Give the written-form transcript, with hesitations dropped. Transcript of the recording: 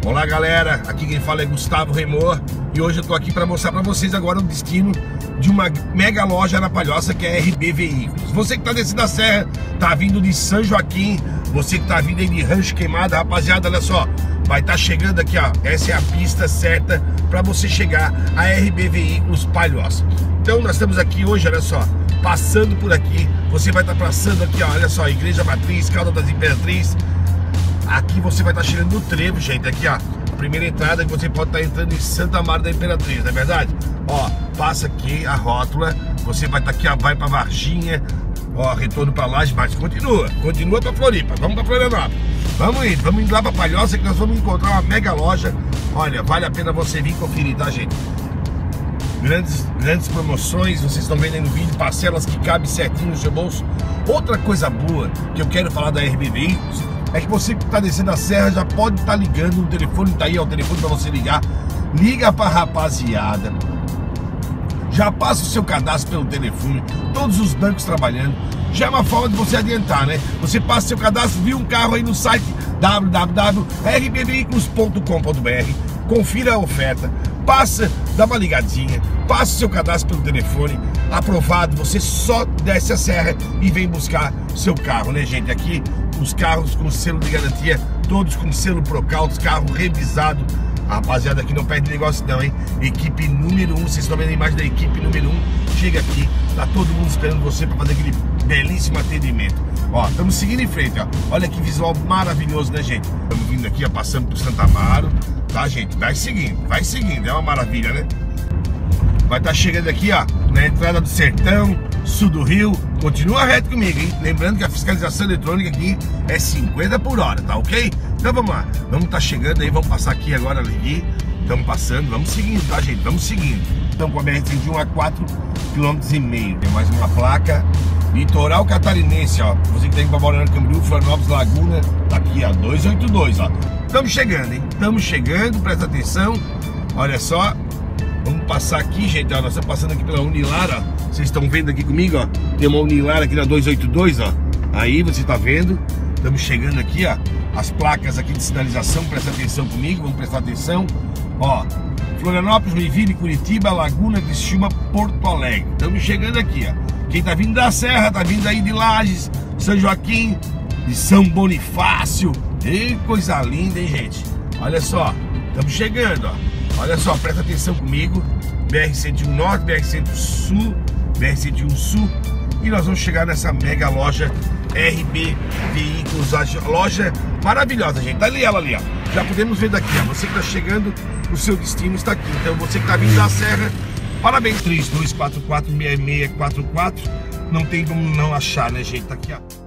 Olá galera, aqui quem fala é Gustavo Remor e hoje eu tô aqui para mostrar para vocês agora o destino de uma mega loja na Palhoça que é a RB Veículos. Você que tá descendo a serra, tá vindo de São Joaquim, você que tá vindo aí de Rancho Queimada, rapaziada, olha só, vai estar chegando aqui, ó, essa é a pista certa para você chegar a RB Veículos Palhoça. Então nós estamos aqui hoje, olha só, passando por aqui, você vai estar passando aqui, ó, olha só, Igreja Matriz, Caldas das Imperatriz. Aqui você vai estar chegando no trevo, gente, aqui ó, a primeira entrada que você pode estar entrando em Santa Maria da Imperatriz, não é verdade? Ó, passa aqui a rótula, você vai estar aqui, ó, vai pra Varginha, ó, retorno pra Laje, mas continua pra Floripa, vamos pra Florianópolis. Vamos indo lá pra Palhoça que nós vamos encontrar uma mega loja. Olha, vale a pena você vir conferir, tá, gente? Grandes promoções, vocês estão vendo aí no vídeo, parcelas que cabem certinho no seu bolso. Outra coisa boa que eu quero falar da RB Veículos é que você que está descendo a serra já pode estar ligando, o telefone está aí, ó, o telefone para você ligar. Liga para a rapaziada, já passa o seu cadastro pelo telefone, todos os bancos trabalhando. Já é uma forma de você adiantar, né? Você passa seu cadastro, viu um carro aí no site www.rbveiculos.com.br, confira a oferta, passa, dá uma ligadinha, passa o seu cadastro pelo telefone, aprovado, você só desce a serra e vem buscar seu carro, né, gente? Aqui os carros com selo de garantia, todos com selo Procautos, carro revisado. A rapaziada aqui não perde negócio não, hein? Equipe número 1, vocês estão vendo a imagem da equipe número 1. Chega aqui, tá todo mundo esperando você para fazer aquele belíssimo atendimento. Ó, estamos seguindo em frente, ó. Olha que visual maravilhoso, né, gente? Estamos vindo aqui, ó, passando por Santa Amaro, tá, gente? Vai seguindo, é uma maravilha, né? Vai estar chegando aqui, ó, na entrada do Sertão, sul do Rio. Continua reto comigo, hein? Lembrando que a fiscalização eletrônica aqui é 50 por hora, tá ok? Então vamos lá, vamos estar chegando aí, vamos passar aqui agora ali. Estamos passando, vamos seguindo, tá, gente? Vamos seguindo. Estamos com a BR-101 a 4,5 km. Tem mais uma placa. Litoral Catarinense, ó. Você que tem para Balneário Camboriú, Florianópolis, Laguna, tá aqui, ó, 282, ó. Estamos chegando, hein? Estamos chegando, presta atenção. Olha só. Vamos passar aqui, gente, ó, nós estamos passando aqui pela Unilar, ó. Vocês estão vendo aqui comigo, ó. Tem uma Unilar aqui na 282, ó. Aí, você tá vendo. Estamos chegando aqui, ó. As placas aqui de sinalização, presta atenção comigo, vamos prestar atenção. Ó, Florianópolis, Joinville, Curitiba, Laguna, Criciúma, Porto Alegre. Estamos chegando aqui, ó. Quem tá vindo da Serra, tá vindo aí de Lages, São Joaquim, de São Bonifácio. Que coisa linda, hein, gente? Olha só, estamos chegando, ó. Olha só, presta atenção comigo. BR-101 Norte, BR-101 Sul, BR-101 Sul. E nós vamos chegar nessa mega loja RB Veículos. Loja maravilhosa, gente. Tá ali ela ali, ó. Já podemos ver daqui, ó. Você que tá chegando, o seu destino está aqui. Então você que tá vindo da Serra, parabéns. 32446644. Não tem como não achar, né, gente? Tá aqui, ó.